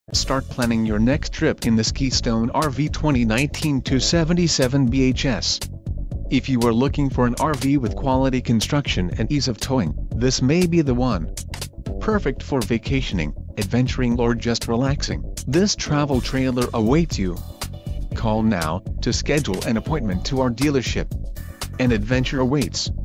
Start planning your next trip in this Keystone RV 2019-277 BHS. If you are looking for an RV with quality construction and ease of towing, this may be the one. Perfect for vacationing, adventuring or just relaxing, this travel trailer awaits you. Call now to schedule an appointment to our dealership. An adventure awaits.